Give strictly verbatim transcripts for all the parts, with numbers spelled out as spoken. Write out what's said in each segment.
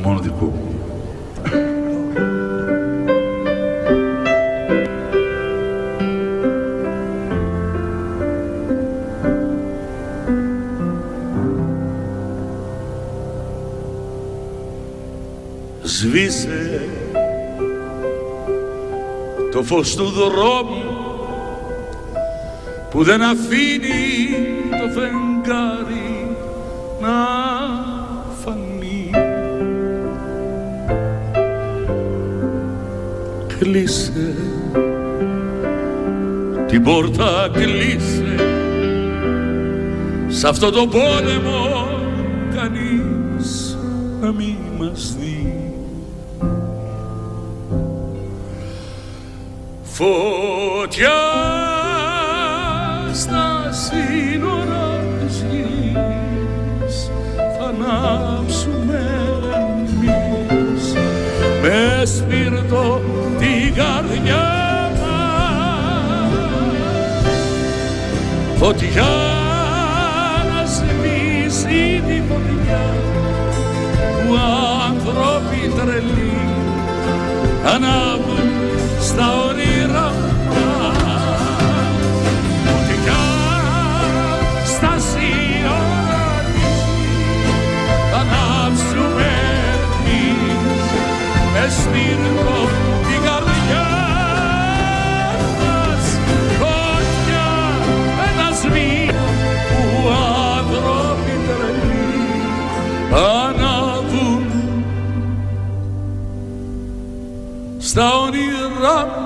μόνο δικό μου. Σβήσε το φως του δρόμου που δεν αφήνει το φεγγάρι να φανεί. Κλείσε την πόρτα, κλείσε, σ' αυτό το πόλεμο κανείς να μην μας δει. Φωτιά στα σύνορα της γης θα ανάψουμε εμείς με σπίρτο την καρδιά μας. Φωτιά να σβήσει τη φωτιά που άνθρωποι τρελοί ανάβουν στα όνειρα μας. Φωτιά στα σύνορα της γης θα ανάψουμε εμείς με σπίρτο την καρδιά μας. Φωτιά να σβήσει που άνθρωποι τρελοί ανάβουν στα όνειρα μας.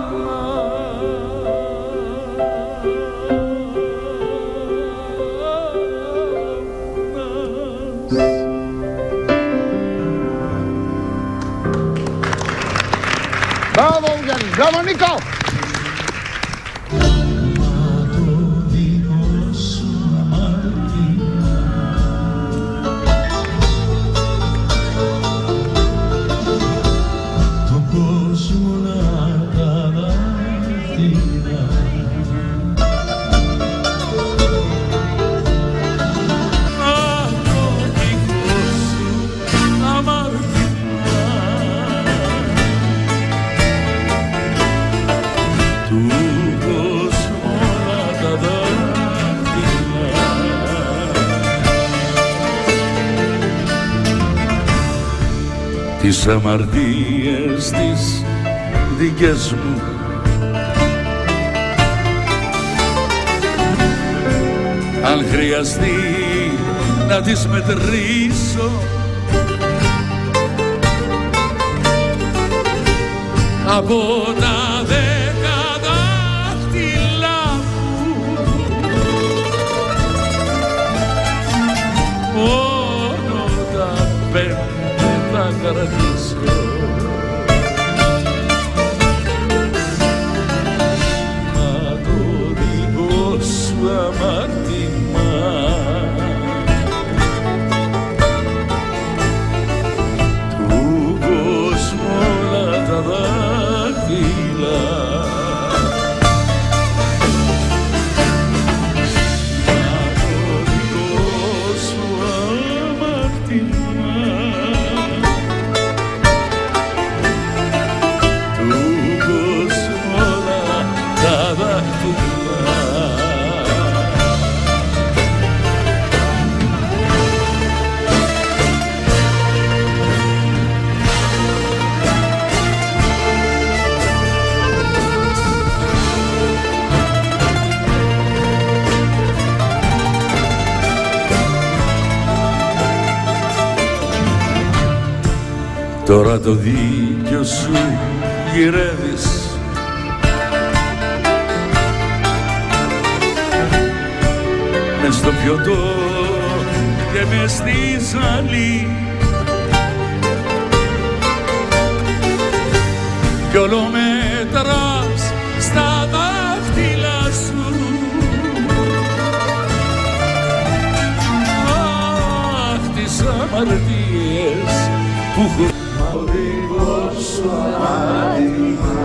Μπράβο Γιάννη, μπράβο Νίκο. Τις αμαρτίες τις δικές μου αν χρειαστεί να τις μετρήσω από τα δέκα δάχτυλα μου μόνο τα πέντε θα κρατήσω. Μα το δικό σου αμάρτημα του κόσμου όλα τα δάχτυλα. Μα το δικό σου αμάρτημα Τώρα το δίκιο σου γυρεύεις μες στο πιωτό και μες στη ζαλή κι όλο μετράς στα δάχτυλα σου. Αχ, τις αμαρτίες που έχουν ο δικός σου αμάρτημα.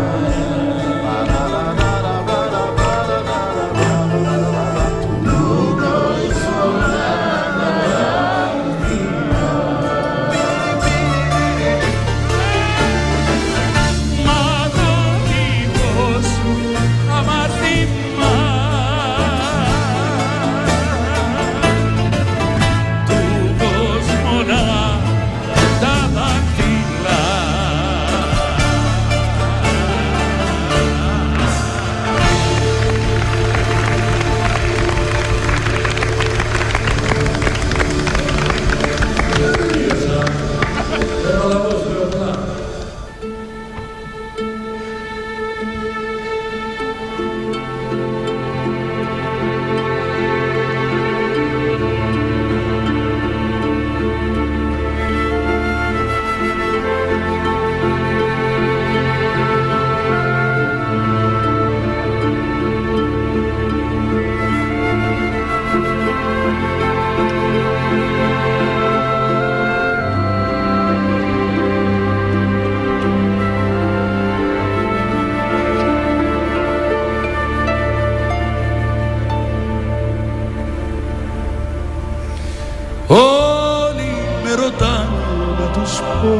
σου πω.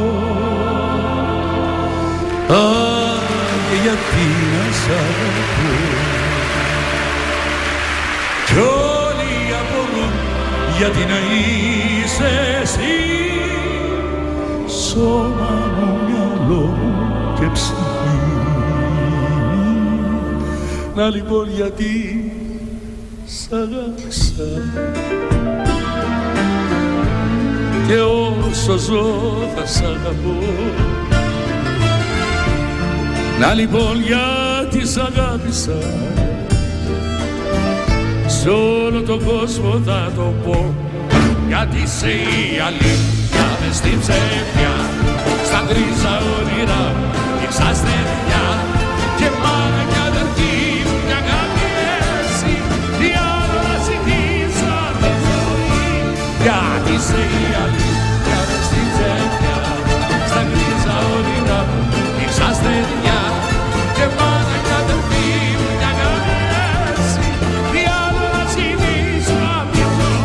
Αχ, και γιατί να σ' αγαπώ. Κι όλοι απορούν γιατί να είσαι εσύ. Σώμα μου, μυαλό μου και ψυχή. Να λοιπόν γιατί σ' αγάπησα. Και όσο ζω θα σ' αγαπώ. Να λοιπόν γιατί σ' αγάπησα. Σ' όλο τον κόσμο θα το πω. Γιατί είσαι η αλήθεια μες στην ψεύδια. Στα γκρίζα όνειρα και στα αστέρια. Και μάνα κι αδερφή μου κι αγάπη εσύ. Τι άλλο να ζητήσω απ' τη ζωή. Γιατί είσαι η αλήθεια μες στην ψεύδια. Στα γκρίζα όνειρα και στα αστέρια. Και μάνα κι αδερφή μου κι αγάπη εσύ. Τι άλλο να ζητήσω απ' τη ζωή.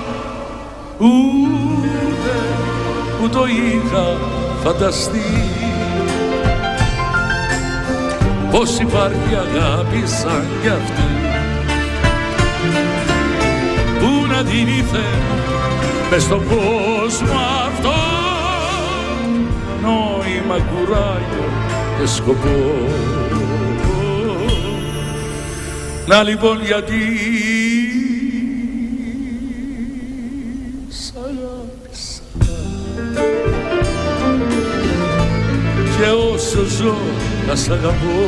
Ούτε που το είχα φανταστεί πως υπάρχει αγάπη σαν κι αυτή που να την ήθελα μες στον κόσμο αυτό νόημα, κουράγιο και σκοπό. Να λοιπόν γιατί σ' αγάπησα και όσο ζω να σ' αγαπώ.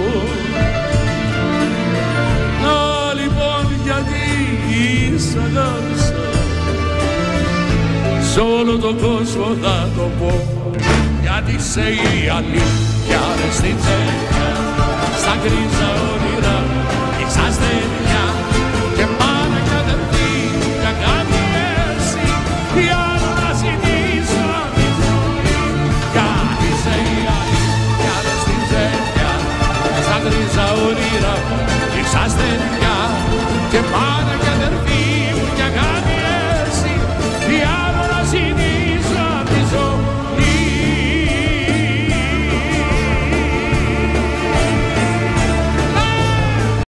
Να λοιπόν γιατί σ' αγάπησα. Σ' όλο τον κόσμο θα το πω. Γιατί είσαι η αλήθεια μες στην ψεύδια. Στα γκρίζα όνειρα και στα αστέρια. Και μάνα κι αδερφή κι αγάπη εσύ. Τι άλλο να ζητήσω απ' τη ζωή. Γιατί είσαι η αλήθεια μες στην ψεύδια. Στα γκρίζα όνειρα και στα αστέρια. Και